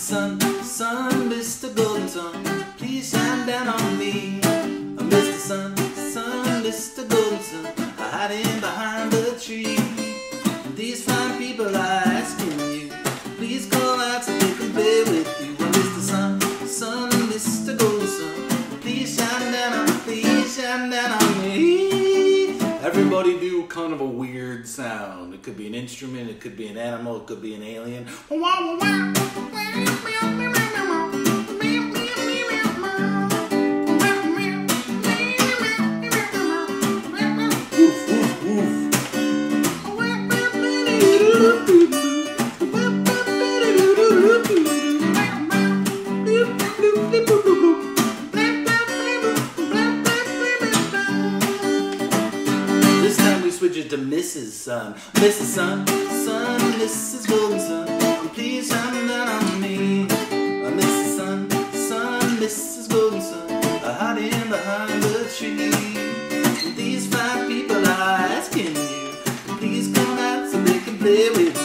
Sun, Sun, Mr. Golden Sun, please shine down on me. Mr. Sun, Sun, Mr. Golden Sun, hiding behind the tree. These fine people are asking you, please call out so they can play with you. Mr. Sun, Sun, Mr. Golden Sun, please shine down on me, please shine down on me. Everybody do kind of a weird sound. It could be an instrument, it could be an animal, it could be an alien. This time we switch it to Mrs. Sun. Mrs. Sun, Sun, Mrs. Golden Sun, please shine down on me. Mrs. Sun, Sun, Mrs. Golden Sun, hiding behind the tree. These fine people are asking you, please come out so they can play with you.